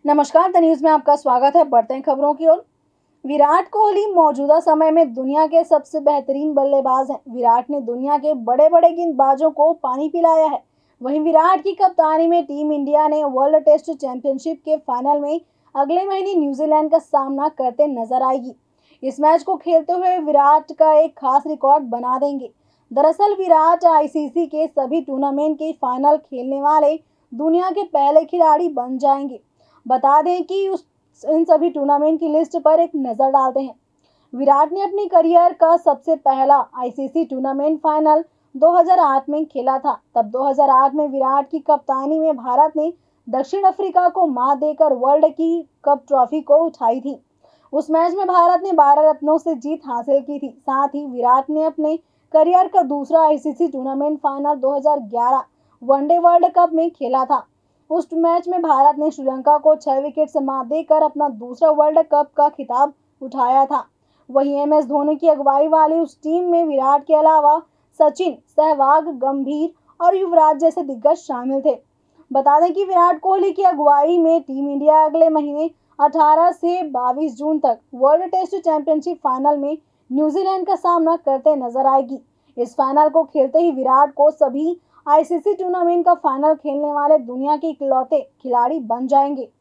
नमस्कार, the news में आपका स्वागत है। बढ़ते हैं खबरों की ओर। विराट कोहली मौजूदा समय में दुनिया के सबसे बेहतरीन बल्लेबाज हैं। विराट ने दुनिया के बड़े बड़े गेंदबाजों को पानी पिलाया है। वहीं विराट की कप्तानी में टीम इंडिया ने वर्ल्ड टेस्ट चैंपियनशिप के फाइनल में अगले महीने न्यूजीलैंड का सामना करते नजर आएगी। इस मैच को खेलते हुए विराट का एक खास रिकॉर्ड बना देंगे। दरअसल विराट आईसीसी के सभी टूर्नामेंट के फाइनल खेलने वाले दुनिया के पहले खिलाड़ी बन जाएंगे। बता दें कि इन सभी टूर्नामेंट की लिस्ट पर एक नज़र डालते हैं। विराट ने अपनी करियर का सबसे पहला आईसीसी टूर्नामेंट फाइनल 2008 में खेला था। तब 2008 में विराट की कप्तानी में भारत ने दक्षिण अफ्रीका को मात देकर वर्ल्ड की कप ट्रॉफी को उठाई थी। उस मैच में भारत ने 12 रनों से जीत हासिल की थी। साथ ही विराट ने अपने करियर का दूसरा ICC tournament final 2011 one day world cup में खेला था। उस मैच में भारत ने श्रीलंका को 6 विकेट से मात देकर अपना दूसरा वर्ल्ड कप का खिताब उठाया था। वहीं एमएस धोनी की अगुवाई वाली उस टीम में विराट के अलावा सचिन, सहवाग, गंभीर और युवराज जैसे दिग्गज शामिल थे। बता दें कि विराट कोहली की अगुवाई में टीम इंडिया अगले महीने 18 से 22 जून तक वर्ल्ड टेस्ट चैंपियनशिप फाइनल में न्यूजीलैंड का सामना करते नजर आएगी। इस फाइनल को खेलते ही विराट को सभी आईसीसी टूर्नामेंट का फाइनल खेलने वाले दुनिया के इकलौते खिलाड़ी बन जाएंगे।